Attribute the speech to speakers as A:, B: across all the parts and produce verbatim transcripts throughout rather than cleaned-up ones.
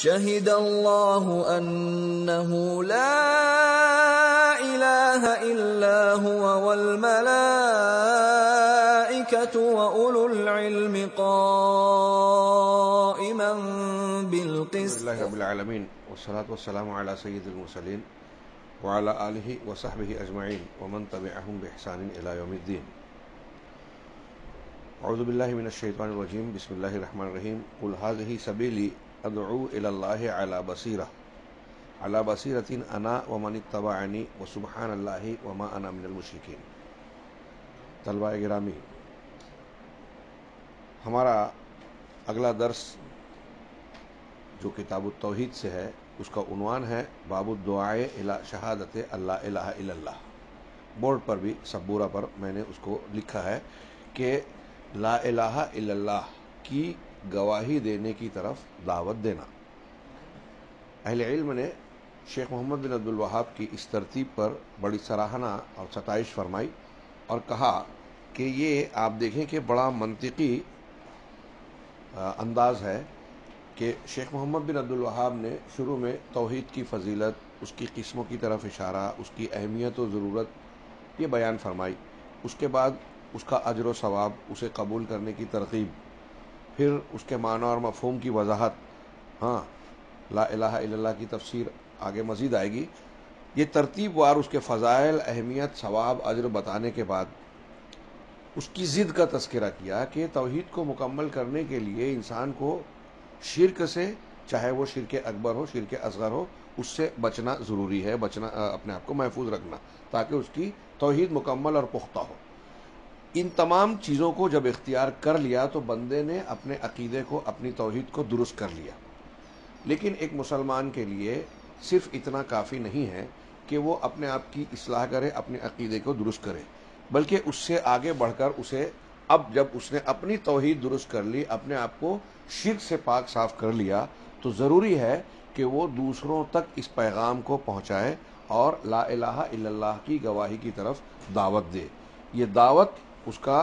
A: شهد الله أنه لا إله إلا هو والملائكة وأولو العلم قائما بالقسط.
B: الحمد لله رب العالمين والصلاة والسلام على سيد المرسلين وعلى آله وصحبه أجمعين ومن تبعهم بإحسان إلى يوم الدين. أعوذ بالله من الشيطان الرجيم. بسم الله الرحمن الرحيم. قل هذه سبيلي أدعو إلى الله على بصيرة على بصيرة أنا ومن اتبعني وسبحان الله وما أنا من المشركين. طلبہ گرامی، ہمارا اگلا درس جو کتاب التوحید سے ہے اس کا عنوان ہے باب الدعائے الی شہادت اللہ الہ الا اللہ. بورڈ پر بھی سبورہ پر میں نے اس کو لکھا ہے کہ لا الہ الا اللہ کی گواہی دینے کی طرف دعوت دینا. اہل علم نے شیخ محمد بن عبد الوہاب کی اس ترتیب پر بڑی سراہنا اور ستائش فرمائی اور کہا کہ یہ آپ دیکھیں کہ بڑا منطقی انداز ہے کہ شیخ محمد بن عبد الوہاب نے شروع میں توحید کی فضیلت، اس کی قسموں کی طرف اشارہ، اس کی اہمیت و ضرورت یہ بیان فرمائی. اس کے بعد اس کا اجر و ثواب، اسے قبول کرنے کی ترغیب، پھر اس کے معنی اور مفہوم کی وضاحت. ہاں، لا الہ الا اللہ کی تفسیر آگے مزید آئے گی. یہ ترتیب وار اس کے فضائل، اہمیت، ثواب، اجر بتانے کے بعد اس کی ضد کا تذکرہ کیا کہ توحید کو مکمل کرنے کے لیے انسان کو شرک سے، چاہے وہ شرک اکبر ہو، شرک اصغر ہو، اس سے بچنا ضروری ہے، بچنا اپنے آپ کو محفوظ رکھنا تاکہ اس کی توحید مکمل اور پختہ ہو. ان تمام چیزوں کو جب اختیار کر لیا تو بندے نے اپنے عقیدے کو، اپنی توحید کو درست کر لیا. لیکن ایک مسلمان کے لیے صرف اتنا کافی نہیں ہے کہ وہ اپنے آپ کی اصلاح کرے، اپنے عقیدے کو درست کرے، بلکہ اس سے آگے بڑھ کر اسے اب جب اس نے اپنی توحید درست کر لی، اپنے آپ کو شرک سے پاک صاف کر لیا، تو ضروری ہے کہ وہ دوسروں تک اس پیغام کو پہنچائے اور لا الہ الا اللہ کی گواہی کی طرف دعوت دے. یہ دعوت اس کا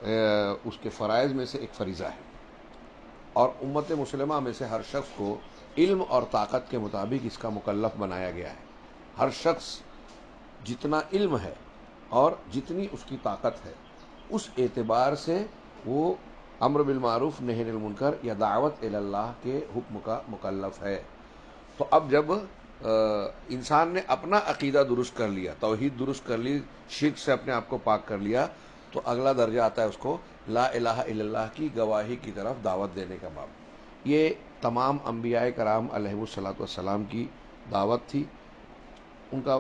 B: اس کے فرائض میں سے ایک فریضہ ہے اور امت مسلمہ میں سے ہر شخص کو علم اور طاقت کے مطابق اس کا مکلف بنایا گیا ہے. ہر شخص جتنا علم ہے اور جتنی اس کی طاقت ہے اس اعتبار سے وہ امر بالمعروف نہی عن المنکر یا دعوت الی اللہ کے حکم کا مکلف ہے. تو اب جب انسان نے اپنا عقیدہ درست کر لیا، توحید درست کر لی، شرک سے اپنے آپ کو پاک کر لیا، تو اگلا درجہ آتا ہے اس کو لا الہ الا اللہ کی گواہی کی طرف دعوت دینے کا باب. یہ تمام انبیاء کرام علیہ الصلوۃ والسلام کی دعوت تھی. ان کا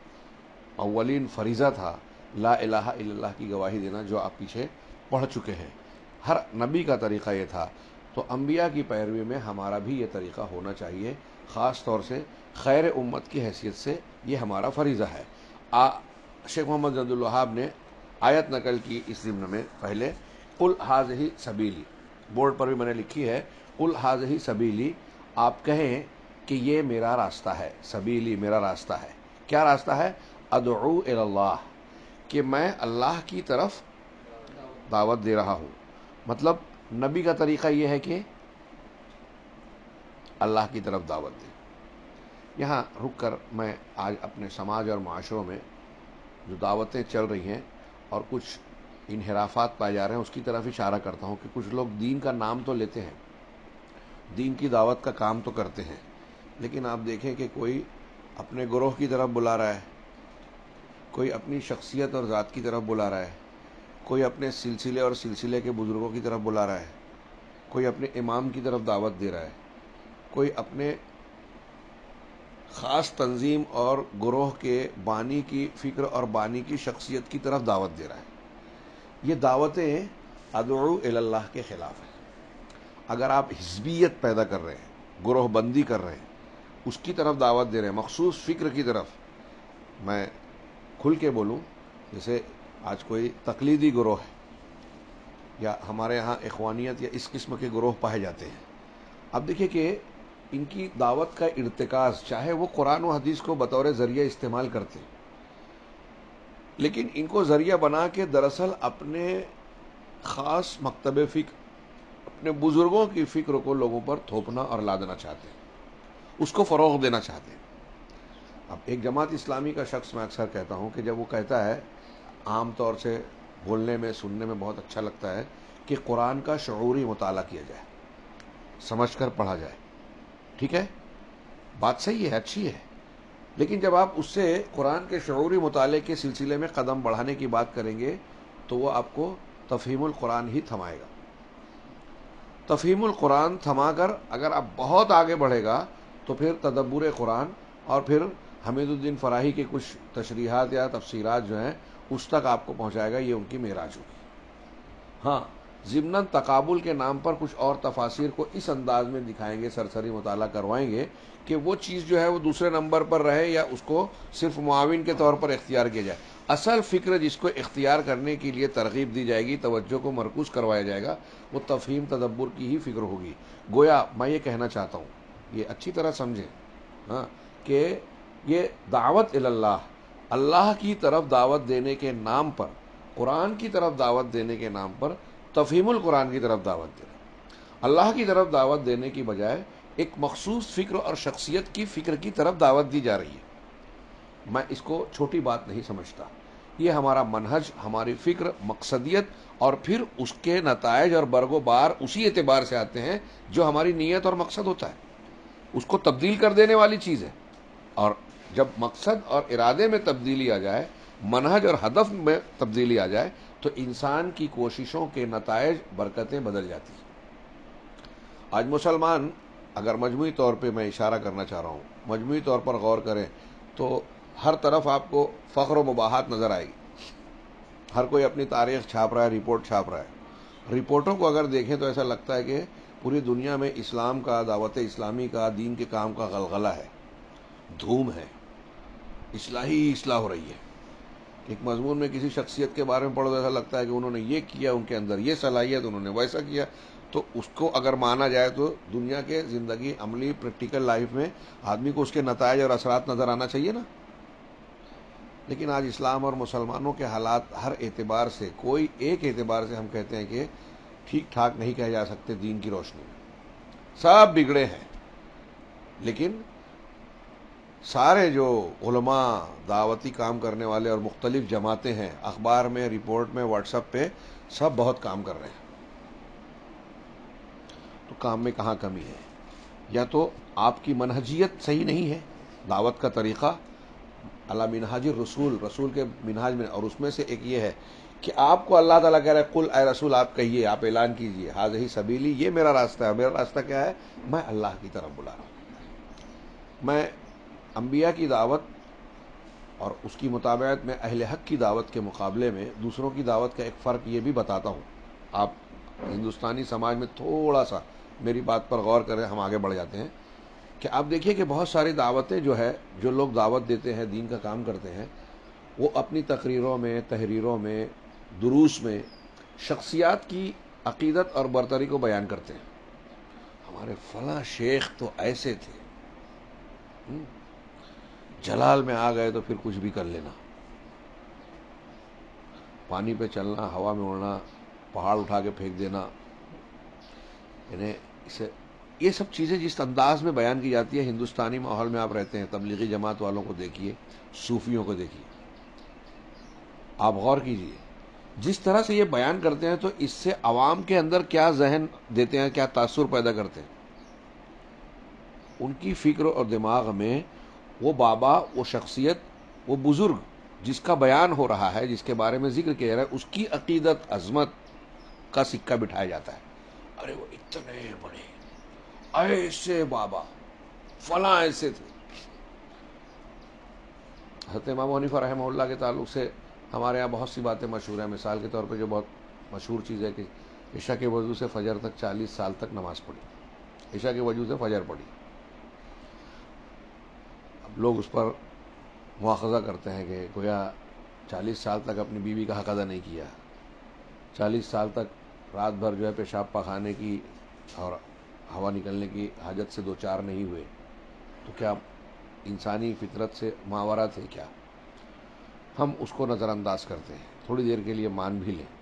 B: اولین فریضہ تھا لا الہ الا اللہ کی گواہی دینا، جو آپ پیچھے پڑھ چکے ہیں. ہر نبی کا طریقہ یہ تھا، تو انبیاء کی پیروی میں ہمارا بھی یہ طریقہ ہونا چاہیے. خاص طور سے خیر امت کی حیثیت سے یہ ہمارا فریضہ ہے. آ شیخ محمد بن عبد الوہاب نے آیت نقل کی اس ضمن میں. پہلے قل ھذہ سبیلی، بورڈ پر بھی میں نے لکھی ہے قل ھذہ سبیلی، آپ کہیں کہ یہ میرا راستہ ہے. سبیلی میرا راستہ ہے. کیا راستہ ہے؟ ادعو الی اللہ، کہ میں اللہ کی طرف دعوت دے رہا ہوں. مطلب نبی کا طریقہ یہ ہے کہ اللہ کی طرف دعوت دے. یہاں رک کر میں آج اپنے سماج اور معاشروں میں جو دعوتیں چل رہی ہیں اور کچھ انحرافات پائے جا رہے ہیں اس کی طرف اشارہ کرتا ہوں کہ کچھ لوگ دین کا نام تو لیتے ہیں، دین کی دعوت کا کام تو کرتے ہیں، لیکن آپ دیکھیں کہ کوئی اپنے گروہ کی طرف بلا رہا ہے، کوئی اپنی شخصیت اور ذات کی طرف بلا رہا ہے، کوئی اپنے سلسلے اور سلسلے کے بزرگوں کی طرف بلا رہا ہے، کوئی اپنے امام کی طرف دعوت دے رہا ہے، کوئی اپنے خاص تنظیم اور گروہ کے بانی کی فکر اور بانی کی شخصیت کی طرف دعوت دے رہا ہے. یہ دعوتیں ادعو الی اللہ کے خلاف ہیں. اگر آپ حزبیت پیدا کر رہے ہیں، گروہ بندی کر رہے ہیں، اس کی طرف دعوت دے رہے ہیں، مخصوص فکر کی طرف، میں کھل کے بولوں، جیسے آج کوئی تقلیدی گروہ ہے یا ہمارے یہاں اخوانیت یا اس قسم کے گروہ پائے جاتے ہیں. اب دیکھیں کہ ان کی دعوت کا ارتکاز، چاہے وہ قرآن و حدیث کو بطور ذریعہ استعمال کرتے ہیں، لیکن ان کو ذریعہ بنا کے دراصل اپنے خاص مکتب فکر، اپنے بزرگوں کی فکر کو لوگوں پر تھوپنا اور لادنا چاہتے ہیں. اس کو فروغ دینا چاہتے ہیں. اب ایک جماعت اسلامی کا شخص میں اکثر کہتا ہوں کہ جب وہ کہتا ہے، عام طور سے بولنے میں سننے میں بہت اچھا لگتا ہے کہ قرآن کا شعوری مطالعہ کیا جائے، سمجھ کر پڑھا جائے. ٹھیک ہے، بات صحیح ہے، اچھی ہے، لیکن جب آپ اس سے قرآن کے شعوری مطالعے کے سلسلے میں قدم بڑھانے کی بات کریں گے تو وہ آپ کو تفہیم القرآن ہی تھمائے گا. تفہیم القرآن تھما کر اگر آپ بہت آگے بڑھے گا تو پھر تدبر قرآن اور پھر حمید الدین فراہی کے کچھ تشریحات یا تفسیرات جو ہیں اس تک آپ کو پہنچائے گا. یہ ان کی معراج ہوگی. ہاں، ضمناً تقابل کے نام پر کچھ اور تفاسیر کو اس انداز میں دکھائیں گے، سرسری مطالعہ کروائیں گے کہ وہ چیز جو ہے وہ دوسرے نمبر پر رہے یا اس کو صرف معاون کے طور پر اختیار کیا جائے. اصل فکر جس کو اختیار کرنے کے لیے ترغیب دی جائے گی، توجہ کو مرکوز کروایا جائے گا، وہ تفہیم تدبر کی ہی فکر ہوگی. گویا میں یہ کہنا چاہتا ہوں، یہ اچھی طرح سمجھیں، ہاں، کہ یہ دعوت اللہ، اللہ کی طرف دعوت دینے کے نام پر، قرآن کی طرف دعوت دینے کے نام پر تفہیم القرآن کی طرف دعوت دینا، اللہ کی طرف دعوت دینے کی بجائے ایک مخصوص فکر اور شخصیت کی فکر کی طرف دعوت دی جا رہی ہے. میں اس کو چھوٹی بات نہیں سمجھتا. یہ ہمارا منہج، ہماری فکر، مقصدیت اور پھر اس کے نتائج اور برگ و بار اسی اعتبار سے آتے ہیں جو ہماری نیت اور مقصد ہوتا ہے. اس کو تبدیل کر دینے والی چیز ہے. اور جب مقصد اور ارادے میں تبدیلی آ جائے، منہج اور ہدف میں تبدیلی آ جائے تو انسان کی کوششوں کے نتائج، برکتیں بدل جاتی ہیں. آج مسلمان، اگر مجموعی طور پہ میں اشارہ کرنا چاہ رہا ہوں، مجموعی طور پر غور کریں تو ہر طرف آپ کو فخر و مباحات نظر آئے گی. ہر کوئی اپنی تاریخ چھاپ رہا ہے، رپورٹ چھاپ رہا ہے. رپورٹوں کو اگر دیکھیں تو ایسا لگتا ہے کہ پوری دنیا میں اسلام کا، دعوت اسلامی کا، دین کے کام کا غلغلہ ہے، دھوم ہے، اصلاحی اصلاح ہو رہی ہے. ایک مضمون میں کسی شخصیت کے بارے میں پڑھو تو ایسا لگتا ہے کہ انہوں نے یہ کیا، ان کے اندر یہ صلاحیت، انہوں نے ویسا کیا. تو اس کو اگر مانا جائے تو دنیا کے زندگی، عملی پریکٹیکل لائف میں آدمی کو اس کے نتائج اور اثرات نظر آنا چاہیے نا. لیکن آج اسلام اور مسلمانوں کے حالات ہر اعتبار سے، کوئی ایک اعتبار سے ہم کہتے ہیں کہ ٹھیک ٹھاک نہیں کہے جا سکتے. دین کی روشنی میں سب بگڑے ہیں. لیکن سارے جو علماء، دعوتی کام کرنے والے اور مختلف جماعتیں ہیں، اخبار میں، رپورٹ میں، واٹس ایپ پہ، سب بہت کام کر رہے ہیں. تو کام میں کہاں کمی ہے؟ یا تو آپ کی منہجیت صحیح نہیں ہے، دعوت کا طریقہ اللہ منہاج رسول، رسول کے منہاج میں، اور اس میں سے ایک یہ ہے کہ آپ کو اللہ تعالیٰ کہہ رہا ہے قل اے رسول آپ کہیے، آپ اعلان کیجئے ھذہ سبیلی، یہ میرا راستہ ہے. میرا راستہ کیا ہے؟ میں اللہ کی طرف بلا رہا ہوں. میں انبیاء کی دعوت اور اس کی مطابقت میں اہل حق کی دعوت کے مقابلے میں دوسروں کی دعوت کا ایک فرق یہ بھی بتاتا ہوں. آپ ہندوستانی سماج میں تھوڑا سا میری بات پر غور کریں، ہم آگے بڑھ جاتے ہیں، کہ آپ دیکھیے کہ بہت ساری دعوتیں جو ہے، جو لوگ دعوت دیتے ہیں، دین کا کام کرتے ہیں، وہ اپنی تقریروں میں، تحریروں میں، دروس میں شخصیات کی عقیدت اور برتری کو بیان کرتے ہیں. ہمارے فلاں شیخ تو ایسے تھے، جلال میں آ گئے تو پھر کچھ بھی کر لینا، پانی پہ چلنا، ہوا میں اڑنا، پہاڑ اٹھا کے پھینک دینا. یعنی اسے یہ سب چیزیں جس انداز میں بیان کی جاتی ہے، ہندوستانی ماحول میں آپ رہتے ہیں، تبلیغی جماعت والوں کو دیکھیے، صوفیوں کو دیکھیے، آپ غور کیجیے جس طرح سے یہ بیان کرتے ہیں تو اس سے عوام کے اندر کیا ذہن دیتے ہیں، کیا تاثر پیدا کرتے ہیں. ان کی فکر اور دماغ میں وہ بابا، وہ شخصیت، وہ بزرگ جس کا بیان ہو رہا ہے، جس کے بارے میں ذکر کیا رہا ہے، اس کی عقیدت، عظمت کا سکہ بٹھایا جاتا ہے. ارے وہ اتنے بڑے، ایسے بابا، فلاں ایسے تھے. حضرت امام حنیفہ رحمہ اللہ کے تعلق سے ہمارے ہاں بہت سی باتیں مشہور ہیں. مثال کے طور پہ جو بہت مشہور چیز ہے کہ عشاء کے وضو سے فجر تک چالیس سال تک نماز پڑھی، عشاء کے وضو سے فجر پڑھی. اب لوگ اس پر مواخذہ کرتے ہیں کہ گویا چالیس سال تک اپنی بیوی کا حق ادا نہیں کیا، چالیس سال تک رات بھر جو ہے پیشاب پخانے کی اور ہوا نکلنے کی حاجت سے دو چار نہیں ہوئے، تو کیا انسانی فطرت سے ماورا تھے کیا؟ ہم اس کو نظر انداز کرتے ہیں، تھوڑی دیر کے لیے مان بھی لیں.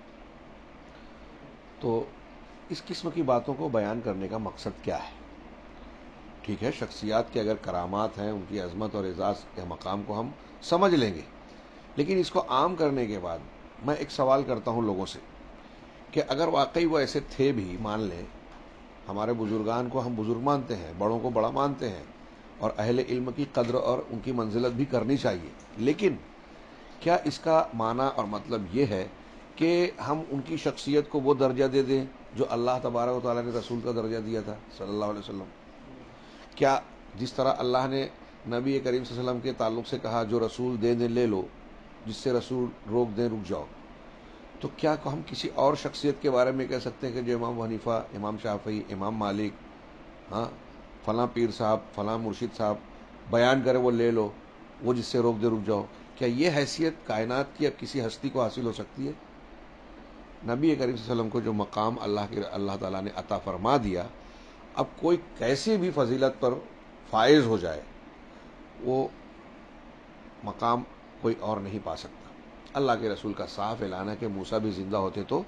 B: تو اس قسم کی باتوں کو بیان کرنے کا مقصد کیا ہے؟ ٹھیک ہے، شخصیات کے اگر کرامات ہیں، ان کی عظمت اور اعزاز کے مقام کو ہم سمجھ لیں گے، لیکن اس کو عام کرنے کے بعد میں ایک سوال کرتا ہوں لوگوں سے کہ اگر واقعی وہ ایسے تھے بھی، مان لیں ہمارے بزرگان کو ہم بزرگ مانتے ہیں، بڑوں کو بڑا مانتے ہیں، اور اہل علم کی قدر اور ان کی منزلت بھی کرنی چاہیے، لیکن کیا اس کا معنی اور مطلب یہ ہے کہ ہم ان کی شخصیت کو وہ درجہ دے دیں جو اللہ تبارک و تعالیٰ نے رسول کا درجہ دیا تھا صلی اللہ علیہ وسلم؟ کیا جس طرح اللہ نے نبی کریم صلی اللہ علیہ وسلم کے تعلق سے کہا جو رسول دے دیں لے لو، جس سے رسول روک دیں رک جاؤ، تو کیا ہم کسی اور شخصیت کے بارے میں کہہ سکتے ہیں کہ جو امام حنیفہ، امام شافعی، امام مالک، ہاں فلاں پیر صاحب، فلاں مرشد صاحب بیان کرے وہ لے لو، وہ جس سے روک دے رک جاؤ؟ کیا یہ حیثیت کائنات کی اب کسی ہستی کو حاصل ہو سکتی ہے؟ نبی کریم صلی اللہ علیہ وسلم کو جو مقام اللہ کے اللہ تعالیٰ نے عطا فرما دیا، اب کوئی کیسی بھی فضیلت پر فائز ہو جائے وہ مقام کوئی اور نہیں پا سکتا۔ اللہ کے رسول کا صاف اعلان ہے کہ موسیٰ بھی زندہ ہوتے تو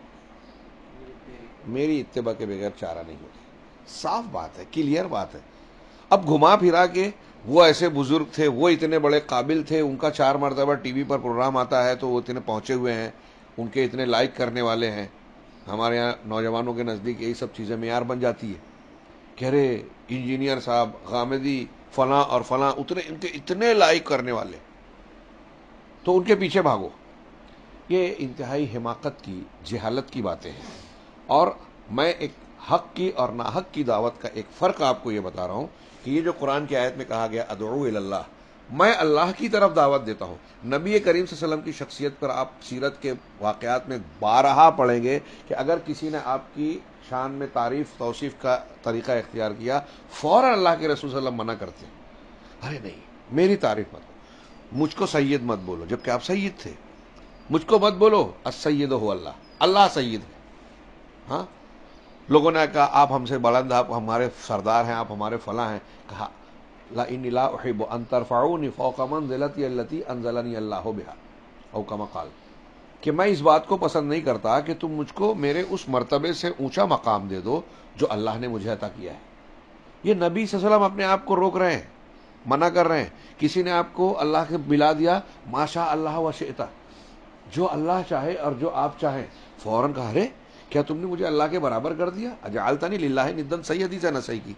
B: میری اتباع کے بغیر چارہ نہیں ہوتے۔ صاف بات ہے، کلیئر بات ہے۔ اب گھما پھرا کے وہ ایسے بزرگ تھے، وہ اتنے بڑے قابل تھے، ان کا چار مرتبہ ٹی وی پر پروگرام آتا ہے تو وہ اتنے پہنچے ہوئے ہیں، ان کے اتنے لائک کرنے والے ہیں، ہمارے یہاں نوجوانوں کے نزدیک یہی سب چیزیں معیار بن جاتی ہے کہ ارے انجینئر صاحب غامدی فلاں اور فلاں اتنے ان کے اتنے لائک کرنے والے، تو ان کے پیچھے بھاگو۔ یہ انتہائی حماقت کی، جہالت کی باتیں ہیں، اور میں ایک حق کی اور ناحق کی دعوت کا ایک فرق آپ کو یہ بتا رہا ہوں کہ یہ جو قرآن کی آیت میں کہا گیا ادعو الی اللہ، میں اللہ کی طرف دعوت دیتا ہوں۔ نبی کریم صلی اللہ علیہ وسلم کی شخصیت پر آپ سیرت کے واقعات میں بارہا پڑھیں گے کہ اگر کسی نے آپ کی شان میں تعریف توصیف کا طریقہ اختیار کیا، فوراً اللہ کے رسول صلی اللہ علیہ وسلم منع کرتے ہیں، ارے نہیں میری تعریف مت کرو، مجھ کو سید مت بولو، جبکہ آپ سید تھے۔ مجھ کو مت بولو السید ہو اللہ، اللہ سید ہے۔ ہاں لوگوں نے کہا آپ ہم سے بلند، آپ ہمارے سردار ہیں، آپ ہمارے فلاں ہیں، کہا لا انی لا احب ان ترفعونی فوق منزلتی التي انزلنی اللہ بہا، او کما قال، کہ میں اس بات کو پسند نہیں کرتا کہ تم مجھ کو میرے اس مرتبے سے اونچا مقام دے دو جو اللہ نے مجھے عطا کیا ہے۔ یہ نبی صلی اللہ علیہ وسلم اپنے آپ کو روک رہے ہیں، منع کر رہے ہیں۔ کسی نے آپ کو اللہ کے ملا دیا، ما شاء اللہ و شئت، جو اللہ چاہے اور جو آپ چاہیں، فوراً کہا ارے کیا تم نے مجھے اللہ کے برابر کر دیا؟ اجعلتنی للہ ندًا، صحیح حدیث ہے نسائی کی،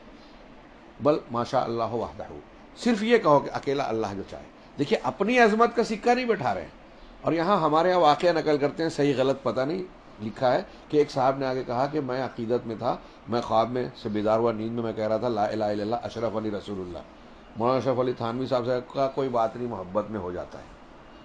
B: بل ما شاء اللہ وحدہ، صرف یہ کہو کہ اکیلا اللہ جو چاہے۔ دیکھیے اپنی عظمت کا سکہ نہیں بٹھا رہے ہیں، اور یہاں ہمارے یہاں واقعہ نقل کرتے ہیں، صحیح غلط پتہ نہیں، لکھا ہے کہ ایک صاحب نے آگے کہا کہ میں عقیدت میں تھا، میں خواب میں سے بیدار ہوا، نیند میں میں کہہ رہا تھا لا الہ الا اللہ اشرف علی رسول اللہ۔ مولانا اشرف علی تھانوی صاحب سے کہا کوئی بات نہیں، محبت میں ہو جاتا ہے۔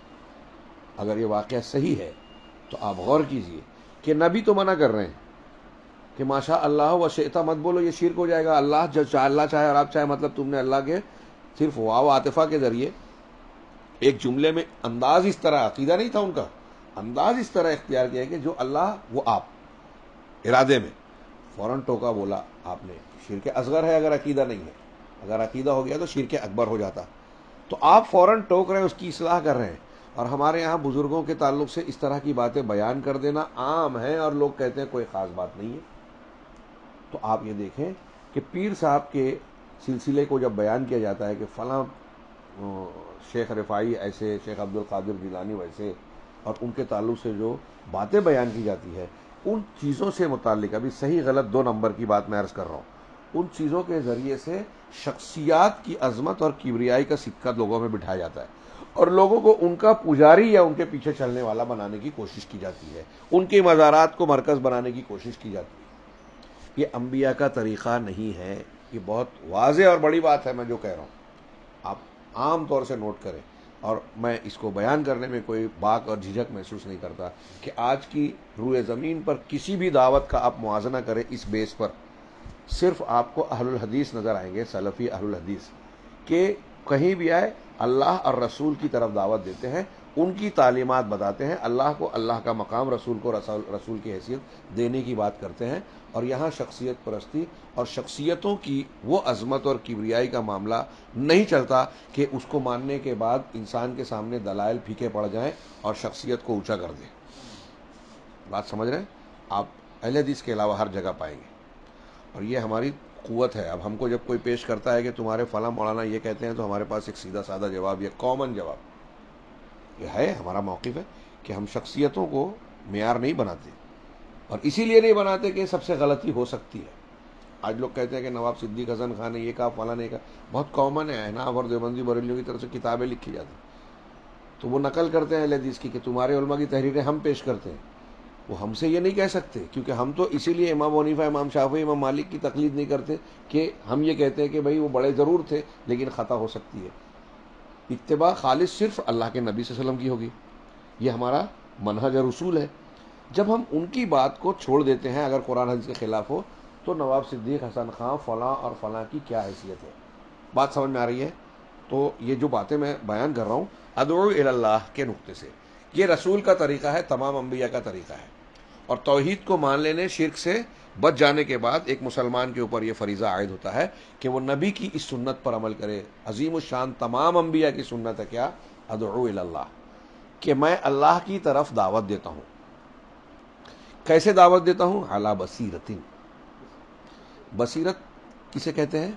B: اگر یہ واقعہ صحیح ہے تو آپ غور کیجئے کہ نبی تو منع کر رہے ہیں کہ ماشاء اللہ و شئت مت بولو، یہ شرک ہو جائے گا۔ اللہ جو چاہے اللہ چاہے اور آپ چاہے، مطلب تم نے اللہ کے صرف واو عاطفہ کے ذریعے ایک جملے میں انداز اس طرح، عقیدہ نہیں تھا ان کا، انداز اس طرح اختیار کیا کہ جو اللہ وہ آپ، ارادے میں فوراً ٹوکا بولا آپ نے، شرک اصغر ہے اگر عقیدہ نہیں ہے، اگر عقیدہ ہو گیا تو شرک اکبر ہو جاتا، تو آپ فوراً ٹوک رہے ہیں، اس کی اصلاح کر رہے ہیں۔ اور ہمارے یہاں بزرگوں کے تعلق سے اس طرح کی باتیں بیان کر دینا عام ہے، اور لوگ کہتے ہیں کوئی خاص بات نہیں ہے۔ تو آپ یہ دیکھیں کہ پیر صاحب کے سلسلے کو جب بیان کیا جاتا ہے کہ فلاں شیخ رفاعی ایسے، شیخ عبد القادر جیلانی ویسے، اور ان کے تعلق سے جو باتیں بیان کی جاتی ہے، ان چیزوں سے متعلق، ابھی صحیح غلط دو نمبر کی بات میں عرض کر رہا ہوں، ان چیزوں کے ذریعے سے شخصیات کی عظمت اور کبریائی کا سکہ لوگوں میں بٹھایا جاتا ہے، اور لوگوں کو ان کا پجاری یا ان کے پیچھے چلنے والا بنانے کی کوشش کی جاتی ہے، ان کے مزارات کو مرکز بنانے کی کوشش کی جاتی ہے۔ یہ انبیاء کا طریقہ نہیں ہے، یہ بہت واضح اور بڑی بات ہے میں جو کہہ رہا ہوں، آپ عام طور سے نوٹ کریں۔ اور میں اس کو بیان کرنے میں کوئی باک اور جھجک محسوس نہیں کرتا کہ آج کی روئے زمین پر کسی بھی دعوت کا آپ موازنہ کریں اس بیس پر، صرف آپ کو اہل الحدیث نظر آئیں گے، سلفی اہل الحدیث، کہ کہیں بھی آئے اللہ اور رسول کی طرف دعوت دیتے ہیں، ان کی تعلیمات بتاتے ہیں، اللہ کو اللہ کا مقام، رسول کو رسول رسول کی حیثیت دینے کی بات کرتے ہیں، اور یہاں شخصیت پرستی اور شخصیتوں کی وہ عظمت اور کبریائی کا معاملہ نہیں چلتا کہ اس کو ماننے کے بعد انسان کے سامنے دلائل پھیکے پڑ جائیں اور شخصیت کو اونچا کر دیں۔ بات سمجھ رہے ہیں آپ؟ اہل حدیث کے علاوہ ہر جگہ پائیں گے، اور یہ ہماری قوت ہے. اب ہم کو جب کوئی پیش کرتا ہے کہ تمہارے فلاں مولانا یہ کہتے ہیں تو ہمارے پاس ایک سیدھا سادہ جواب، یہ کامن جواب یہ ہے. ہمارا موقف ہے کہ ہم شخصیتوں کو معیار نہیں بناتے، اور اسی لیے نہیں بناتے کہ سب سے غلطی ہو سکتی ہے. آج لوگ کہتے ہیں کہ نواب صدیق حسن خان نے یہ کہا، فلاں نے کہا. بہت کامن ہے نا، اور دیوبندی بریلیوں کی طرف سے کتابیں لکھی جاتی تو وہ نقل کرتے ہیں اہل حدیث کی کہ تمہارے علماء کی تحریریں ہم پیش کرتے ہیں. وہ ہم سے یہ نہیں کہہ سکتے، کیونکہ ہم تو اسی لیے امام حنیفہ، امام شافعی، امام مالک کی تقلید نہیں کرتے کہ ہم یہ کہتے ہیں کہ بھائی وہ بڑے ضرور تھے لیکن خطا ہو سکتی ہے. اتباع خالص صرف اللہ کے نبی صلی اللہ علیہ وسلم کی ہوگی. یہ ہمارا منہج اور اصول ہے. جب ہم ان کی بات کو چھوڑ دیتے ہیں اگر قرآن حدیث کے خلاف ہو، تو نواب صدیق حسن خان فلاں اور فلاں کی کیا حیثیت ہے؟ بات سمجھ میں آ رہی ہے؟ تو یہ جو باتیں میں بیان کر رہا ہوں ادعو الی اللہ کے نقطے سے، یہ رسول کا طریقہ ہے، تمام انبیاء کا طریقہ ہے. اور توحید کو مان لینے، شرک سے بچ جانے کے بعد ایک مسلمان کے اوپر یہ فریضہ عائد ہوتا ہے کہ وہ نبی کی اس سنت پر عمل کرے. عظیم الشان تمام انبیاء کی سنت ہے کیا؟ ادعو الی اللہ، کہ میں اللہ کی طرف دعوت دیتا ہوں. کیسے دعوت دیتا ہوں؟ علی بصیرت. بصیرت کسے کہتے ہیں؟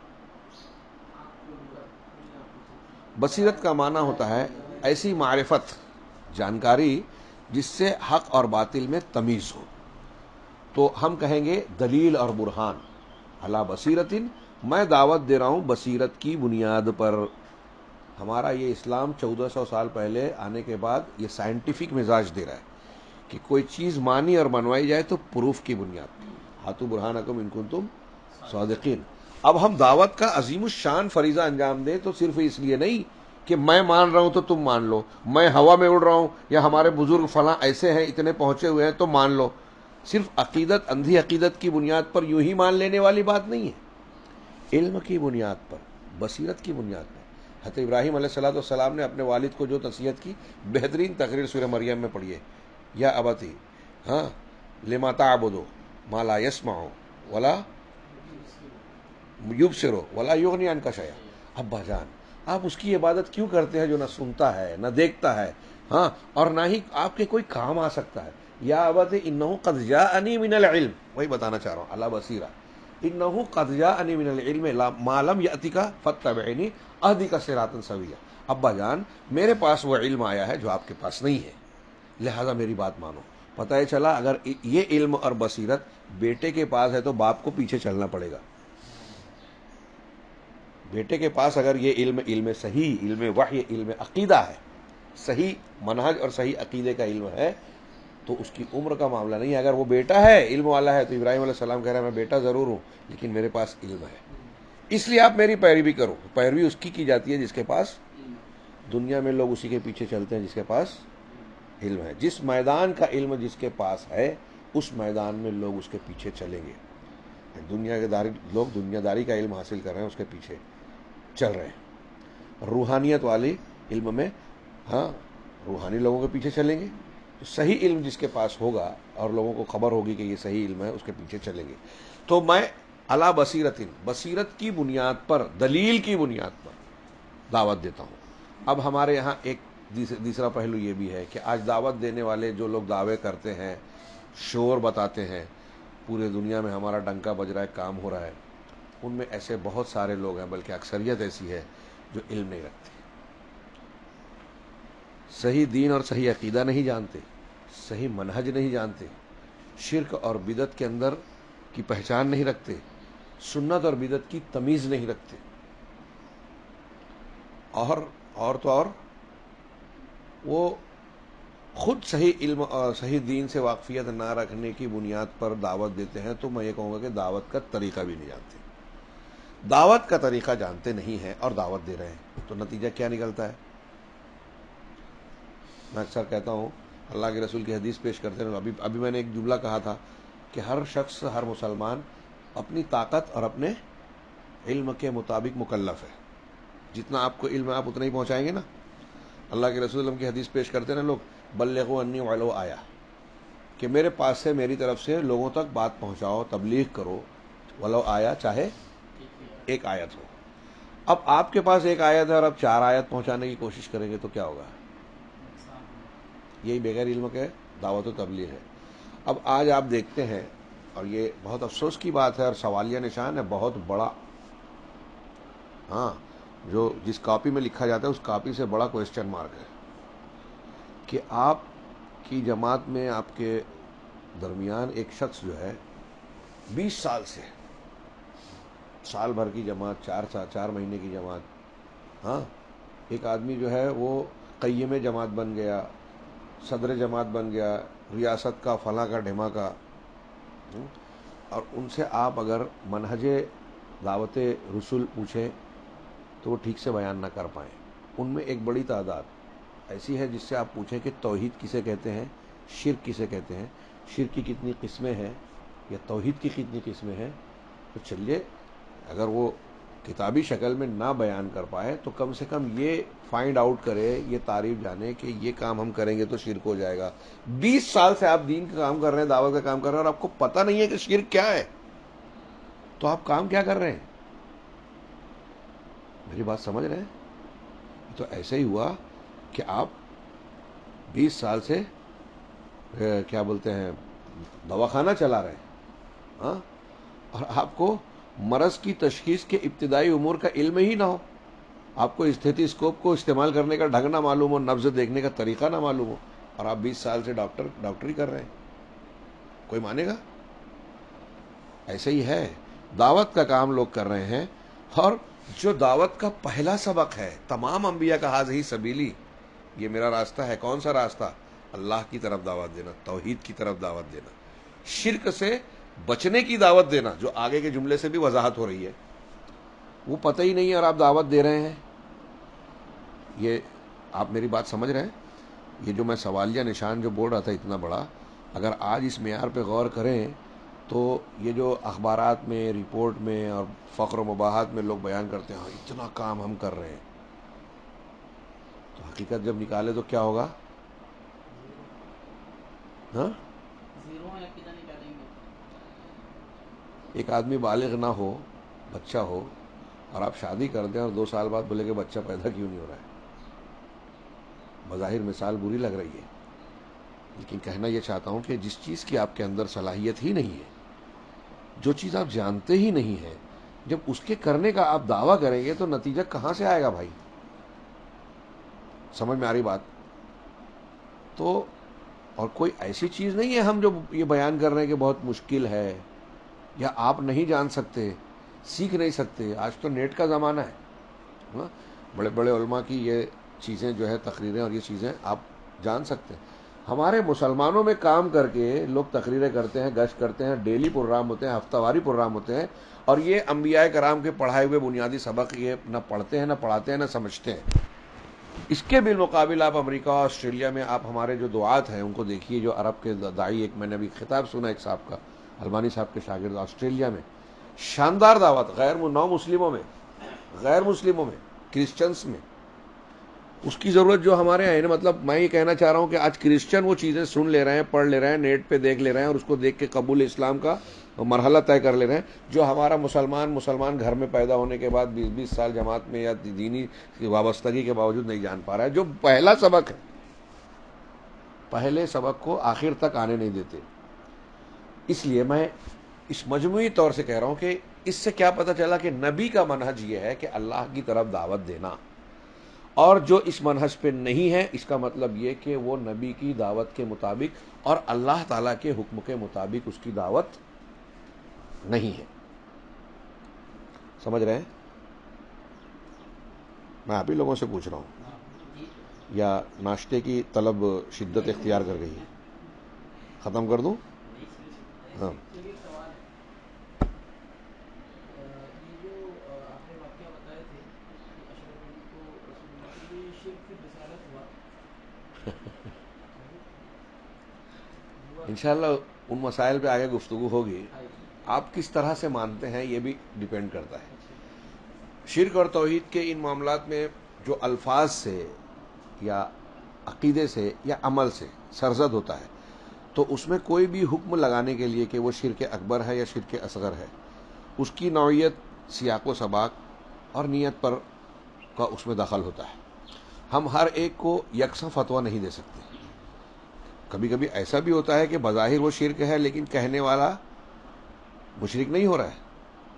B: بصیرت کا معنی ہوتا ہے ایسی معرفت، جانکاری جس سے حق اور باطل میں تمیز ہو. تو ہم کہیں گے دلیل اور برہان. علی بصیرت، میں دعوت دے رہا ہوں بصیرت کی بنیاد پر. ہمارا یہ اسلام چودہ سو سال پہلے آنے کے بعد یہ سائنٹیفک مزاج دے رہا ہے کہ کوئی چیز مانی اور منوائی جائے تو پروف کی بنیاد پر. ہاتھو برہانکم ان کنتم صادقین. اب ہم دعوت کا عظیم الشان فریضہ انجام دیں تو صرف اس لیے نہیں کہ میں مان رہا ہوں تو تم مان لو، میں ہوا میں اڑ رہا ہوں یا ہمارے بزرگ فلاں ایسے ہیں، اتنے پہنچے ہوئے ہیں تو مان لو. صرف عقیدت، اندھی عقیدت کی بنیاد پر یوں ہی مان لینے والی بات نہیں ہے. علم کی بنیاد پر، بصیرت کی بنیاد پر. حضرت ابراہیم علیہ الصلوۃ والسلام نے اپنے والد کو جو نصیحت کی، بہترین تقریر سورہ مریم میں پڑھیے، یا ابتی ہاں لما تعبد ما لا يسمع ولا یبصر ولا یغنی عنک شیئا. ابا جان، آپ اس کی عبادت کیوں کرتے ہیں جو نہ سنتا ہے نہ دیکھتا ہے، ہاں اور نہ ہی آپ کے کوئی کام آ سکتا ہے. یا ابت انہ قد جاءنی من العلم، وہی بتانا چاہ رہا ہوں، علی بصیرہ. انہ قد جاءنی من العلم ما لم یأتک فاتبعنی اہدک صراطا سویا. ابا جان، میرے پاس وہ علم آیا ہے جو آپ کے پاس نہیں ہے، لہذا میری بات مانو. پتہ ہے چلا اگر یہ علم اور بصیرت بیٹے کے پاس ہے تو باپ کو پیچھے چلنا پڑے گا. بیٹے کے پاس اگر یہ علم، علم صحیح، علم وحی، علم عقیدہ ہے، صحیح منہج اور صحیح عقیدے کا علم ہے، تو اس کی عمر کا معاملہ نہیں ہے. اگر وہ بیٹا ہے، علم والا ہے، تو ابراہیم علیہ السلام کہہ رہا ہے میں بیٹا ضرور ہوں لیکن میرے پاس علم ہے، اس لیے آپ میری پیروی کرو. پیروی اس کی کی جاتی ہے جس کے پاس، دنیا میں لوگ اسی کے پیچھے چلتے ہیں جس کے پاس علم ہے. جس میدان کا علم جس کے پاس ہے اس میدان میں لوگ اس کے پیچھے چلیں گے. دنیا کے داری لوگ دنیا داری کا علم حاصل کر رہے ہیں، اس کے پیچھے چل رہے ہیں. روحانیت والی علم میں ہاں روحانی لوگوں کے پیچھے چلیں گے. تو صحیح علم جس کے پاس ہوگا اور لوگوں کو خبر ہوگی کہ یہ صحیح علم ہے، اس کے پیچھے چلیں گے. تو میں علی بصیرت، بصیرت کی بنیاد پر، دلیل کی بنیاد پر دعوت دیتا ہوں. اب ہمارے یہاں ایک دوسرا پہلو یہ بھی ہے کہ آج دعوت دینے والے جو لوگ دعوے کرتے ہیں، شور بتاتے ہیں، پورے دنیا میں ہمارا ڈنکا بج رہا ہے، کام ہو رہا ہے، ان میں ایسے بہت سارے لوگ ہیں، بلکہ اکثریت ایسی ہے جو علم نہیں رکھتے، صحیح دین اور صحیح عقیدہ نہیں جانتے، صحیح منہج نہیں جانتے، شرک اور بدعت کے اندر کی پہچان نہیں رکھتے، سنت اور بدعت کی تمیز نہیں رکھتے، اور اور تو اور وہ خود صحیح علم اور صحیح دین سے واقفیت نہ رکھنے کی بنیاد پر دعوت دیتے ہیں. تو میں یہ کہوں گا کہ دعوت کا طریقہ بھی نہیں جانتے. دعوت کا طریقہ جانتے نہیں ہیں اور دعوت دے رہے ہیں، تو نتیجہ کیا نکلتا ہے؟ میں اکثر کہتا ہوں، اللہ کے رسول کی حدیث پیش کرتے ہیں. ابھی ابھی میں نے ایک جملہ کہا تھا کہ ہر شخص، ہر مسلمان اپنی طاقت اور اپنے علم کے مطابق مکلف ہے. جتنا آپ کو علم ہے آپ اتنا ہی پہنچائیں گے نا. اللہ کے رسول کی حدیث پیش کرتے ہیں لوگ، بلغوا انی ولو آیا، کہ میرے پاس سے، میری طرف سے لوگوں تک بات پہنچاؤ، تبلیغ کرو، ولو آیا، چاہے ایک آیت ہو. اب آپ کے پاس ایک آیت ہے اور اب چار آیت پہنچانے کی کوشش کریں گے تو کیا ہوگا؟ یہی بغیر علم کے دعوت و تبلیغ ہے. اب آج آپ دیکھتے ہیں، اور یہ بہت افسوس کی بات ہے اور سوالیہ نشان ہے بہت بڑا. ہاں جو جس کاپی میں لکھا جاتا ہے اس کاپی سے بڑا کوشچن مارک ہے کہ آپ کی جماعت میں آپ کے درمیان ایک شخص جو ہے بیس سال سے سال بھر کی جماعت چار سال چار مہینے کی جماعت. ہاں ایک آدمی جو ہے وہ قیم جماعت بن گیا, صدر جماعت بن گیا, ریاست کا فلاں کا ڈھما کا, اور ان سے آپ اگر منہج دعوت رسول پوچھیں تو وہ ٹھیک سے بیان نہ کر پائیں. ان میں ایک بڑی تعداد ایسی ہے جس سے آپ پوچھیں کہ توحید کسے کہتے ہیں, شرک کسے کہتے ہیں, شرک کی کتنی قسمیں ہیں یا توحید کی کتنی قسمیں ہیں, تو چلیے اگر وہ کتابی شکل میں نہ بیان کر پائے تو کم سے کم یہ فائنڈ آؤٹ کرے, یہ تعریف جانے کہ یہ کام ہم کریں گے تو شرک ہو جائے گا. بیس سال سے آپ دین کا کام کر رہے ہیں, دعوت کا کام کر رہے ہیں, اور آپ کو پتہ نہیں ہے کہ شرک کیا ہے, تو آپ کام کیا کر رہے ہیں؟ میری بات سمجھ رہے ہیں؟ تو ایسے ہی ہوا کہ آپ بیس سال سے کیا بولتے ہیں دواخانہ چلا رہے ہیں, ہاں, اور آپ کو مرض کی تشخیص کے ابتدائی امور کا علم ہی نہ ہو, آپ کو اسٹیتھوسکوپ کو استعمال کرنے کا ڈھنگ نہ معلوم ہو, نبض دیکھنے کا طریقہ نہ معلوم ہو, اور آپ بیس سال سے ڈاکٹر ڈاکٹری کر رہے ہیں, کوئی مانے گا؟ ایسے ہی ہے, دعوت کا کام لوگ کر رہے ہیں, اور جو دعوت کا پہلا سبق ہے تمام انبیاء کا ھذہ سبیلی, یہ میرا راستہ ہے. کون سا راستہ؟ اللہ کی طرف دعوت دینا, توحید کی طرف دعوت دینا, شرک سے بچنے کی دعوت دینا, جو آگے کے جملے سے بھی وضاحت ہو رہی ہے. وہ پتہ ہی نہیں ہے اور آپ دعوت دے رہے ہیں. یہ آپ میری بات سمجھ رہے ہیں؟ یہ جو میں سوالیہ نشان جو بول رہا تھا اتنا بڑا, اگر آج اس معیار پہ غور کریں تو یہ جو اخبارات میں, رپورٹ میں اور فخر و مباحات میں لوگ بیان کرتے ہیں اتنا کام ہم کر رہے ہیں, تو حقیقت جب نکالے تو کیا ہوگا؟ ہاں, ایک آدمی بالغ نہ ہو, بچہ ہو, اور آپ شادی کر دیں اور دو سال بعد بولے کہ بچہ پیدا کیوں نہیں ہو رہا ہے. بظاہر مثال بری لگ رہی ہے, لیکن کہنا یہ چاہتا ہوں کہ جس چیز کی آپ کے اندر صلاحیت ہی نہیں ہے, جو چیز آپ جانتے ہی نہیں ہیں, جب اس کے کرنے کا آپ دعویٰ کریں گے تو نتیجہ کہاں سے آئے گا بھائی؟ سمجھ میں آ رہی بات؟ تو اور کوئی ایسی چیز نہیں ہے ہم جو یہ بیان کر رہے ہیں کہ بہت مشکل ہے یا آپ نہیں جان سکتے, سیکھ نہیں سکتے. آج تو نیٹ کا زمانہ ہے, بڑے بڑے علماء کی یہ چیزیں جو ہے تقریریں اور یہ چیزیں آپ جان سکتے ہیں. ہمارے مسلمانوں میں کام کر کے لوگ تقریریں کرتے ہیں, گشت کرتے ہیں, ڈیلی پروگرام ہوتے ہیں, ہفتہ واری پروگرام ہوتے ہیں, اور یہ انبیاء کرام کے پڑھائے ہوئے بنیادی سبق یہ نہ پڑھتے ہیں, نہ پڑھاتے ہیں, نہ سمجھتے ہیں. اس کے بالمقابل آپ امریکہ اور آسٹریلیا میں آپ ہمارے جو دعات ہیں ان کو دیکھیے, جو عرب کے داعی, ایک میں نے ابھی خطاب سنا ایک صاحب کا, البانی صاحب کے شاگرد, آسٹریلیا میں شاندار دعوت, غیر نو مسلموں میں, غیر مسلموں میں, کرسچنس میں. اس کی ضرورت جو ہمارے ہیں, مطلب میں یہ کہنا چاہ رہا ہوں کہ آج کرسچن وہ چیزیں سن لے رہے ہیں, پڑھ لے رہے ہیں, نیٹ پہ دیکھ لے رہے ہیں, اور اس کو دیکھ کے قبول اسلام کا مرحلہ طے کر لے رہے ہیں, جو ہمارا مسلمان مسلمان گھر میں پیدا ہونے کے بعد بیس بیس سال جماعت میں یا دینی وابستگی کے باوجود نہیں جان پا رہا ہے. جو پہلا سبق ہے, پہلے سبق کو آخر تک آنے نہیں دیتے. اس لیے میں اس مجموعی طور سے کہہ رہا ہوں کہ اس سے کیا پتہ چلا کہ نبی کا منہج یہ ہے کہ اللہ کی طرف دعوت دینا, اور جو اس منہج پہ نہیں ہے اس کا مطلب یہ کہ وہ نبی کی دعوت کے مطابق اور اللہ تعالیٰ کے حکم کے مطابق اس کی دعوت نہیں ہے. سمجھ رہے ہیں؟ میں آپ ہی لوگوں سے پوچھ رہا ہوں, یا ناشتے کی طلب شدت اختیار کر گئی ہے؟ ختم کر دوں؟ ہاں. انشاءاللہ ان مسائل پہ آگے گفتگو ہوگی. آپ کس طرح سے مانتے ہیں یہ بھی ڈیپینڈ کرتا ہے. شرک اور توحید کے ان معاملات میں جو الفاظ سے یا عقیدے سے یا عمل سے سرزد ہوتا ہے, تو اس میں کوئی بھی حکم لگانے کے لیے کہ وہ شرک اکبر ہے یا شرک اصغر ہے, اس کی نوعیت, سیاق و سباق اور نیت پر کا اس میں دخل ہوتا ہے. ہم ہر ایک کو یکساں فتویٰ نہیں دے سکتے. کبھی کبھی ایسا بھی ہوتا ہے کہ بظاہر وہ شرک ہے لیکن کہنے والا مشرک نہیں ہو رہا ہے،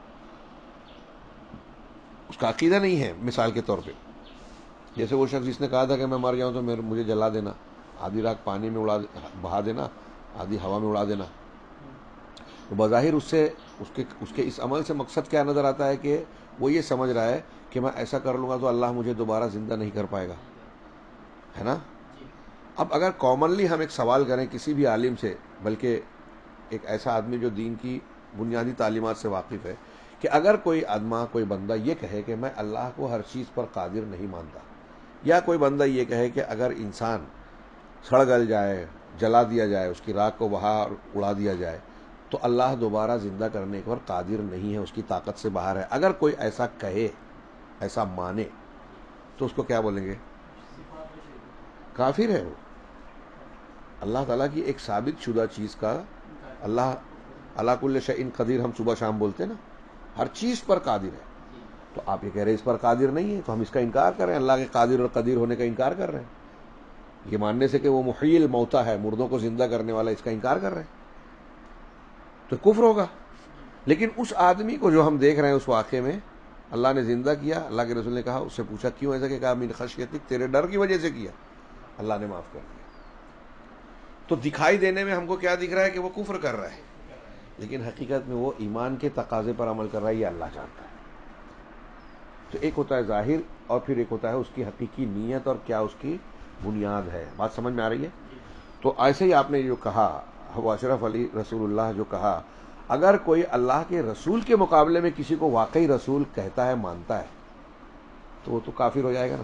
B: اس کا عقیدہ نہیں ہے. مثال کے طور پہ جیسے وہ شخص جس نے کہا تھا کہ میں مر جاؤں تو مجھے جلا دینا، آدھی راک پانی میں اڑا بہا دینا، آدھی ہوا میں اڑا دینا. تو بظاہر اس سے اس کے اس کے اس عمل سے مقصد کیا نظر آتا ہے کہ وہ یہ سمجھ رہا ہے کہ میں ایسا کر لوں گا تو اللہ مجھے دوبارہ زندہ نہیں کر پائے گا، ہے نا. اب اگر کامنلی ہم ایک سوال کریں کسی بھی عالم سے، بلکہ ایک ایسا آدمی جو دین کی بنیادی تعلیمات سے واقف ہے، کہ اگر کوئی آدمی کوئی بندہ یہ کہے کہ میں اللہ کو ہر چیز پر قادر نہیں مانتا، یا کوئی بندہ یہ کہے کہ اگر انسان سڑ گل جائے، جلا دیا جائے، اس کی راکھ کو باہر اڑا دیا جائے تو اللہ دوبارہ زندہ کرنے پر قادر نہیں ہے، اس کی طاقت سے باہر ہے، اگر کوئی ایسا کہے، ایسا مانے، تو اس کو کیا بولیں گے؟ کافر ہے وہ. اللہ تعالیٰ کی ایک ثابت شدہ چیز کا اللہ علی کل شیء قدیر ہم صبح شام بولتے ہیں نا، ہر چیز پر قادر ہے. تو آپ یہ کہہ رہے ہیں اس پر قادر نہیں ہے، تو ہم اس کا انکار کر رہے ہیں، اللہ کے قادر اور قدیر ہونے کا انکار کر رہے ہیں. یہ ماننے سے کہ وہ محیی الموتیٰ ہے، مردوں کو زندہ کرنے والا، اس کا انکار کر رہے ہیں، تو کفر ہوگا. لیکن اس آدمی کو جو ہم دیکھ رہے ہیں اس واقعے میں، اللہ نے زندہ کیا، اللہ کے رسول نے کہا، اس سے پوچھا کیوں ایسا، کہ کہا من خشیتک، تیرے ڈر کی وجہ سے کیا، اللہ نے معاف کر دیا. تو دکھائی دینے میں ہم کو کیا دکھ رہا ہے کہ وہ کفر کر رہا ہے، لیکن حقیقت میں وہ ایمان کے تقاضے پر عمل کر رہا ہے، یہ اللہ جانتا ہے. تو ایک ہوتا ہے ظاہر، اور پھر ایک ہوتا ہے اس کی حقیقی نیت اور کیا اس کی بنیاد ہے. بات سمجھ میں آ رہی ہے؟ تو ایسے ہی آپ نے جو کہا، وہ اشرف علی رسول اللہ جو کہا، اگر کوئی اللہ کے رسول کے مقابلے میں کسی کو واقعی رسول کہتا ہے، مانتا ہے، تو وہ تو کافر ہو جائے گا نا.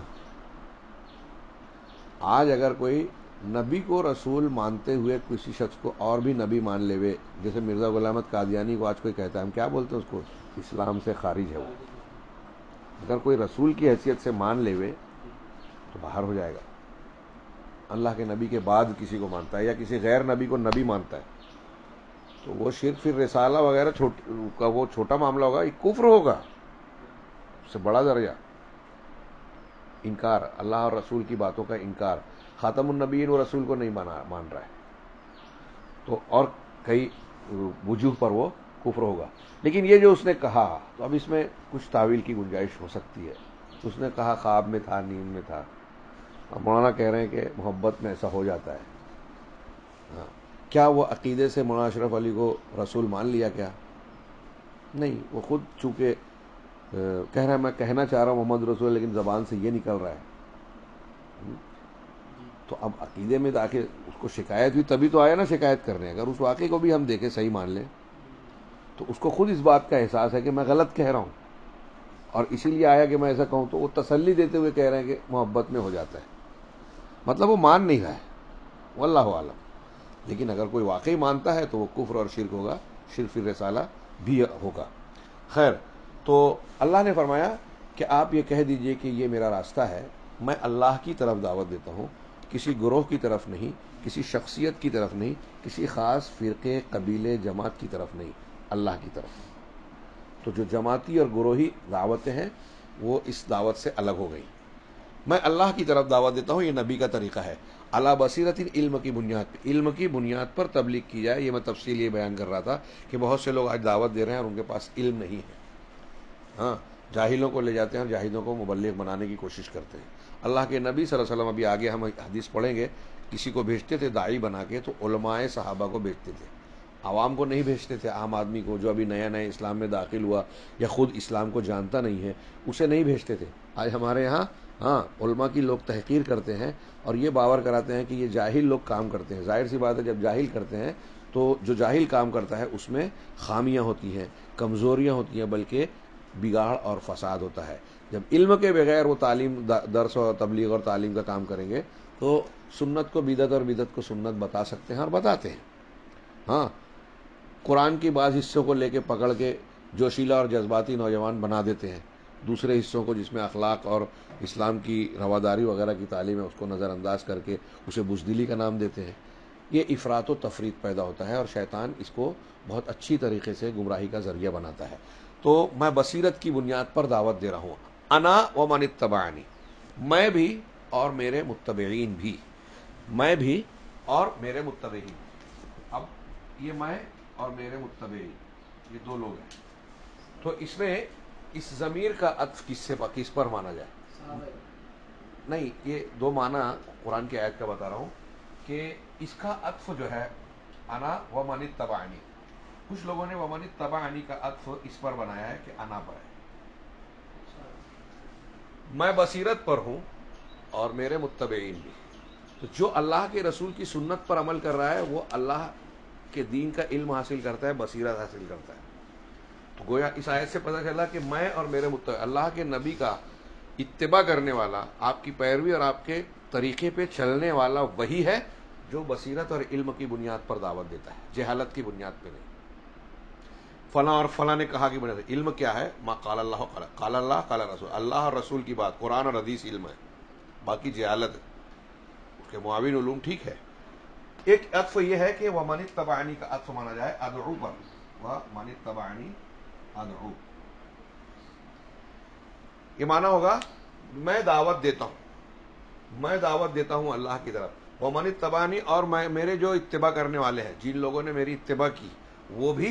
B: آج اگر کوئی نبی کو رسول مانتے ہوئے کسی شخص کو اور بھی نبی مان لے وے، جیسے مرزا غلام احمد قادیانی کو آج کوئی کہتا ہے، ہم کیا بولتے ہیں اس کو؟ اسلام سے خارج ہے وہ. اگر کوئی رسول کی حیثیت سے مان لے وے تو باہر ہو جائے گا. اللہ کے نبی کے بعد کسی کو مانتا ہے یا کسی غیر نبی کو نبی مانتا ہے تو وہ شرک پھر رسالہ وغیرہ کا وہ چھوٹا معاملہ ہوگا، یہ کفر ہوگا، اس سے بڑا درجہ انکار، اللہ اور رسول کی باتوں کا انکار. خاتم النبیین و رسول کو نہیں مانا مان رہا ہے تو اور کئی وجوہ پر وہ کفر ہوگا. لیکن یہ جو اس نے کہا، تو اب اس میں کچھ تعویل کی گنجائش ہو سکتی ہے. اس نے کہا خواب میں تھا، نیند میں تھا. اب مولانا کہہ رہے ہیں کہ محبت میں ایسا ہو جاتا ہے. ہاں، کیا وہ عقیدے سے مولانا اشرف علی کو رسول مان لیا؟ کیا نہیں، وہ خود چونکہ کہہ رہا ہے میں کہنا چاہ رہا ہوں محمد رسول، لیکن زبان سے یہ نکل رہا ہے. تو اب عقیدے میں داخل اس کو شکایت ہوئی، تبھی تو آیا نا شکایت کرنے. اگر اس واقعے کو بھی ہم دیکھیں، صحیح مان لیں، تو اس کو خود اس بات کا احساس ہے کہ میں غلط کہہ رہا ہوں، اور اسی لیے آیا کہ میں ایسا کہوں. تو وہ تسلی دیتے ہوئے کہہ رہے ہیں کہ محبت میں ہو جاتا ہے، مطلب وہ مان نہیں رہا ہے، واللہ عالم. لیکن اگر کوئی واقعی مانتا ہے تو وہ کفر اور شرک ہوگا، شرک فی الرسالہ بھی ہوگا. خیر، تو اللہ نے فرمایا کہ آپ یہ کہہ دیجئے کہ یہ میرا راستہ ہے، میں اللہ کی طرف دعوت دیتا ہوں، کسی گروہ کی طرف نہیں، کسی شخصیت کی طرف نہیں، کسی خاص فرقے، قبیلے، جماعت کی طرف نہیں، اللہ کی طرف. تو جو جماعتی اور گروہی دعوتیں ہیں وہ اس دعوت سے الگ ہو گئی. میں اللہ کی طرف دعوت دیتا ہوں، یہ نبی کا طریقہ ہے. علی بصیرت، علم کی بنیاد پہ، علم کی بنیاد پر تبلیغ کی جائے. یہ میں تفصیل یہ بیان کر رہا تھا کہ بہت سے لوگ آج دعوت دے رہے ہیں اور ان کے پاس علم نہیں ہے. ہاں، جاہلوں کو لے جاتے ہیں اور جاہلوں کو مبلغ بنانے کی کوشش کرتے ہیں. اللہ کے نبی صلی اللہ علیہ وسلم، ابھی آگے ہم حدیث پڑھیں گے، کسی کو بھیجتے تھے داعی بنا کے تو علماء صحابہ کو بھیجتے تھے، عوام کو نہیں بھیجتے تھے. عام آدمی کو جو ابھی نیا نیا اسلام میں داخل ہوا یا خود اسلام کو جانتا نہیں ہے، اسے نہیں بھیجتے تھے. آج ہمارے یہاں ہاں علماء کی لوگ تحقیر کرتے ہیں اور یہ باور کراتے ہیں کہ یہ جاہل لوگ کام کرتے ہیں. ظاہر سی بات ہے، جب جاہل کرتے ہیں تو جو جاہل کام کرتا ہے اس میں خامیاں ہوتی ہیں، کمزوریاں ہوتی ہیں، بلکہ بگاڑ اور فساد ہوتا ہے. جب علم کے بغیر وہ تعلیم، درس اور تبلیغ اور تعلیم کا کام کریں گے تو سنت کو بدعت اور بدعت کو سنت بتا سکتے ہیں اور بتاتے ہیں. ہاں، قرآن کی بعض حصوں کو لے کے پکڑ کے جوشیلا اور جذباتی نوجوان بنا دیتے ہیں، دوسرے حصوں کو جس میں اخلاق اور اسلام کی رواداری وغیرہ کی تعلیم ہے اس کو نظر انداز کر کے اسے بزدلی کا نام دیتے ہیں. یہ افراط و تفریط پیدا ہوتا ہے اور شیطان اس کو بہت اچھی طریقے سے گمراہی کا ذریعہ بناتا ہے. تو میں بصیرت کی بنیاد پر دعوت دے رہا ہوں، انا و من اتبعنی، میں بھی اور میرے متبعین بھی، میں بھی اور میرے متبعین. اب یہ میں اور میرے متبعین یہ دو لوگ ہیں. تو اس میں اس ضمیر کا عطف کس سے کس پر مانا جائے؟ نہیں، یہ دو معنی قرآن کی آیت کا بتا رہا ہوں کہ اس کا عطف جو ہے انا و من اتبعنی، کچھ لوگوں نے و من اتبعنی کا عطف اس پر بنایا ہے کہ انا پر ہے. میں بصیرت پر ہوں اور میرے متبعین بھی. تو جو اللہ کے رسول کی سنت پر عمل کر رہا ہے وہ اللہ کے دین کا علم حاصل کرتا ہے، بصیرت حاصل کرتا ہے. تو گویا اس آیت سے پتہ چلا کہ میں اور میرے متبع اللہ کے نبی کا اتباع کرنے والا، آپ کی پیروی اور آپ کے طریقے پہ چلنے والا وہی ہے جو بصیرت اور علم کی بنیاد پر دعوت دیتا ہے، جہالت کی بنیاد پہ نہیں. فلاں اور فلاں نے کہا کہ بنیاد علم کیا ہے؟ ما قال اللہ قال قال اللہ قال رسول، اللہ اور رسول کی بات، قرآن اور حدیث علم ہے، باقی جہالت ہے. اس کے معاون علوم ٹھیک ہے. ایک عطف یہ ہے کہ ومن اتبعنی کا عطف مانا جائے ادعو پر، ومن اتبعنی ادعو، یہ مانا ہوگا میں دعوت دیتا ہوں، میں دعوت دیتا ہوں اللہ کی طرف. ومن اتبعنی، اور میں میرے جو اتباع کرنے والے ہیں، جن لوگوں نے میری اتباع کی وہ بھی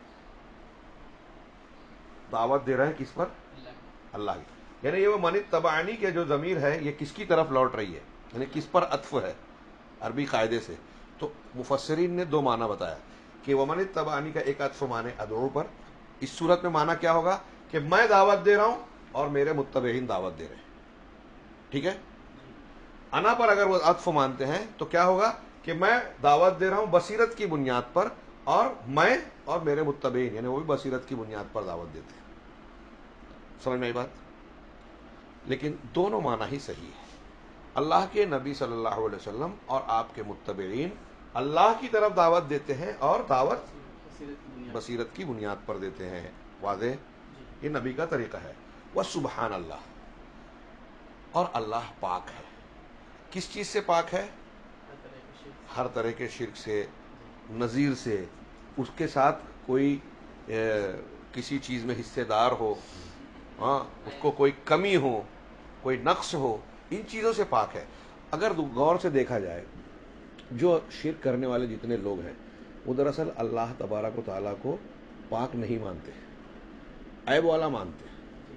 B: دعوت دے رہے ہیں کس پر؟ اللہ کی. یعنی یہ وہ من اتبعنی کے جو ضمیر ہے یہ کس کی طرف لوٹ رہی ہے، یعنی کس پر عطف ہے عربی قاعدے سے؟ تو مفسرین نے دو معنی بتایا کہ ومن اتبعنی کا ایک عطف معنی ادعو پر. اس صورت میں معنی کیا ہوگا کہ میں دعوت دے رہا ہوں اور میرے متبعین دعوت دے رہے ہیں. ٹھیک ہے. انا پر اگر وہ عطف مانتے ہیں تو کیا ہوگا کہ میں دعوت دے رہا ہوں بصیرت کی بنیاد پر، اور میں اور میرے متبعین یعنی وہ بھی بصیرت کی بنیاد پر دعوت دیتے ہیں. سمجھ میں آئی بات؟ لیکن دونوں معنی ہی صحیح ہے. اللہ کے نبی صلی اللہ علیہ وسلم اور آپ کے متبعین اللہ کی طرف دعوت دیتے ہیں اور دعوت بصیرت کی بنیاد پر دیتے ہیں. واضح؟ یہ نبی کا طریقہ ہے. وسبحان اللہ، اور اللہ پاک ہے. کس چیز سے پاک ہے؟ ہر طرح کے شرک سے، نظیر سے، اس کے ساتھ کوئی کسی چیز میں حصے دار ہو، ہاں اس کو کوئی کمی ہو، کوئی نقص ہو، ان چیزوں سے پاک ہے. اگر غور سے دیکھا جائے جو شرک کرنے والے جتنے لوگ ہیں وہ دراصل اللہ تبارک و تعالیٰ کو پاک نہیں مانتے، عیب والا مانتے.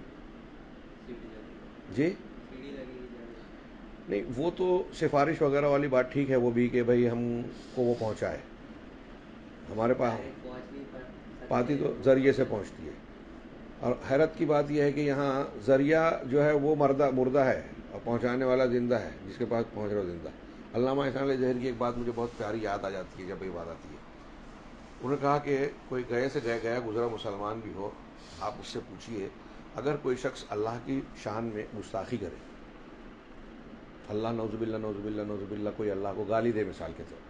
B: جی نہیں، وہ تو سفارش وغیرہ والی بات ٹھیک ہے، وہ بھی کہ بھائی ہم کو وہ پہنچائے، ہمارے پاس پاتی تو ذریعے سے پہنچتی ہے. اور حیرت کی بات یہ ہے کہ یہاں ذریعہ جو ہے وہ مردہ مردہ ہے اور پہنچانے والا زندہ ہے، جس کے پاس پہنچ رہا زندہ. علامہ احسان علیہ ظاہر کی ایک بات مجھے بہت پیاری یاد آ جاتی ہے جب یہ بات آتی ہے. انہوں نے کہا کہ کوئی گئے سے گئے گیا گزرا مسلمان بھی ہو، آپ اس سے پوچھیے اگر کوئی شخص اللہ کی شان میں گستاخی کرے، اللہ نعوذ باللہ نعوذ باللہ نعوذ باللہ کوئی اللہ کو گالی دے مثال کے طور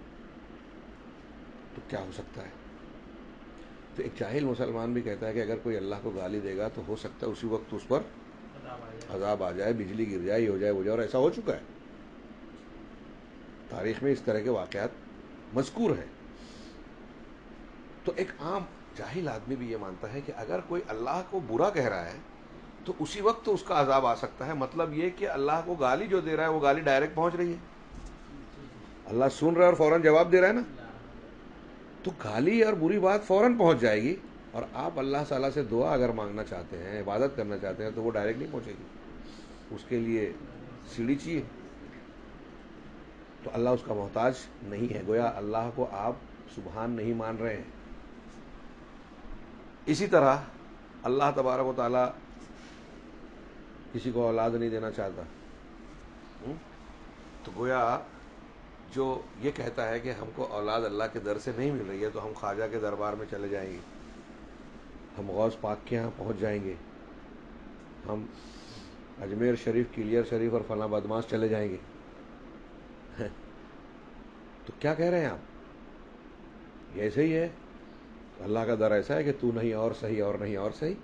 B: تو کیا ہو سکتا ہے؟ تو ایک جاہل مسلمان بھی کہتا ہے کہ اگر کوئی اللہ کو گالی دے گا تو ہو سکتا ہے اسی وقت اس پر عذاب آ جائے، بجلی گر جائے، یہ ہو جائے وہ جائے، اور ایسا ہو چکا ہے. تاریخ میں اس طرح کے واقعات مذکور ہیں. تو ایک عام جاہل آدمی بھی یہ مانتا ہے کہ اگر کوئی اللہ کو برا کہہ رہا ہے تو اسی وقت تو اس کا عذاب آ سکتا ہے. مطلب یہ کہ اللہ کو گالی جو دے رہا ہے وہ گالی ڈائریکٹ پہنچ رہی ہے، اللہ سن رہا ہے اور فوراً جواب دے رہا ہے نا، تو گالی اور بری بات فوراً پہنچ جائے گی. اور آپ اللہ تعالیٰ سے دعا اگر مانگنا چاہتے ہیں، عبادت کرنا چاہتے ہیں تو وہ ڈائریکٹ نہیں پہنچے گی، اس کے لیے سیڑھی چاہیے. تو اللہ اس کا محتاج نہیں ہے. گویا اللہ کو آپ سبحان نہیں مان رہے ہیں. اسی طرح اللہ تبارک و تعالیٰ کسی کو اولاد نہیں دینا چاہتا، تو گویا جو یہ کہتا ہے کہ ہم کو اولاد اللہ کے در سے نہیں مل رہی ہے تو ہم خواجہ کے دربار میں چلے جائیں گے، ہم غوث پاک کے یہاں پہنچ جائیں گے، ہم اجمیر شریف، کلیئر شریف اور فلاں بدماش چلے جائیں گے. تو کیا کہہ رہے ہیں آپ؟ یہ ایسے ہی ہے. اللہ کا در ایسا ہے کہ تو نہیں اور صحیح، اور نہیں اور صحیح.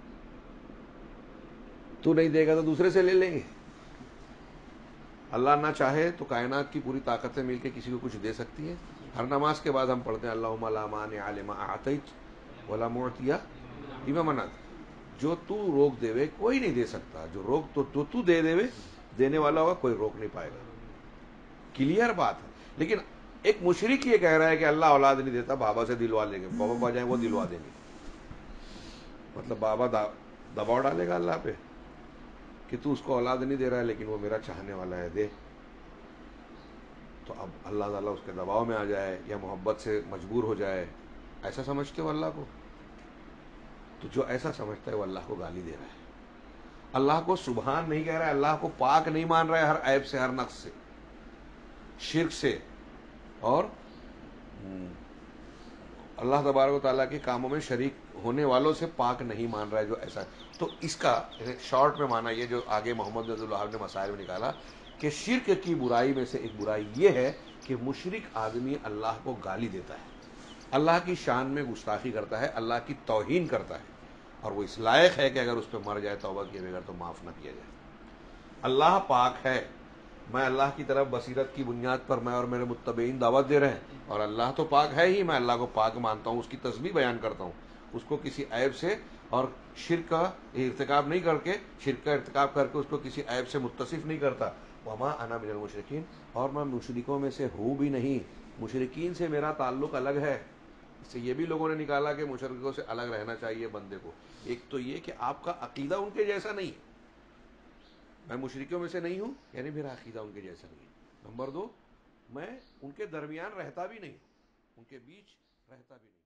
B: تو نہیں دے گا تو دوسرے سے لے لیں گے. اللہ نہ چاہے تو کائنات کی پوری طاقتیں مل کے کسی کو کچھ دے سکتی ہیں. ہر نماز کے بعد ہم پڑھتے ہیں اللہم لا مانع لما اعطیت ولا معطی لما منعت. جو تو روک دے وے کوئی نہیں دے سکتا، جو روک تو تو, تو دے دے وے دینے والا ہوگا، کوئی روک نہیں پائے گا. کلیئر بات ہے. لیکن ایک مشرک یہ کہہ رہا ہے کہ اللہ اولاد نہیں دیتا، بابا سے دلوا لیں گے، بابا پا جائیں وہ دلوا دیں گے. مطلب بابا دباؤ ڈالے گا اللہ پہ کہ تو اس کو اولاد نہیں دے رہا ہے لیکن وہ میرا چاہنے والا ہے، دے. تو اب اللہ تعالیٰ اس کے دباؤ میں آ جائے یا محبت سے مجبور ہو جائے، ایسا سمجھتے ہو اللہ کو؟ تو جو ایسا سمجھتا ہے وہ اللہ کو گالی دے رہا ہے، اللہ کو سبحان نہیں کہہ رہا ہے، اللہ کو پاک نہیں مان رہا ہے ہر عیب سے، ہر نقص سے، شرک سے، اور اللہ تبارک و تعالیٰ کے کاموں میں شریک ہونے والوں سے پاک نہیں مان رہا ہے جو ایسا ہے. تو اس کا شارٹ میں مانا یہ جو آگے محمد عبد الوہاب نے مسائل میں نکالا کہ شرک کی برائی میں سے ایک برائی یہ ہے کہ مشرک آدمی اللہ کو گالی دیتا ہے، اللہ کی شان میں گستاخی کرتا ہے، اللہ کی توہین کرتا ہے، اور وہ اس لائق ہے کہ اگر اس پہ مر جائے توبہ کیے بغیر تو معاف نہ کیا جائے. اللہ پاک ہے، میں اللہ کی طرف بصیرت کی بنیاد پر میں اور میرے متبعین دعوت دے رہے ہیں، اور اللہ تو پاک ہے ہی، میں اللہ کو پاک مانتا ہوں، اس کی تسبیح بیان کرتا ہوں، اس کو کسی عیب سے اور شرک کا ارتکاب نہیں کر کے، شرک کا ارتکاب کر کے اس کو کسی عیب سے متصف نہیں کرتا. وما انا من المشرکین، اور میں مشرکوں میں سے ہوں بھی نہیں، مشرکین سے میرا تعلق الگ ہے. اس سے یہ بھی لوگوں نے نکالا کہ مشرکوں سے الگ رہنا چاہیے بندے کو. ایک تو یہ کہ آپ کا عقیدہ ان کے جیسا نہیں ہے، میں مشرکوں میں سے نہیں ہوں یعنی میرا عقیدہ ان کے جیسا نہیں ہے. نمبر دو، میں ان کے درمیان رہتا بھی نہیں، ان کے بیچ رہتا بھی نہیں.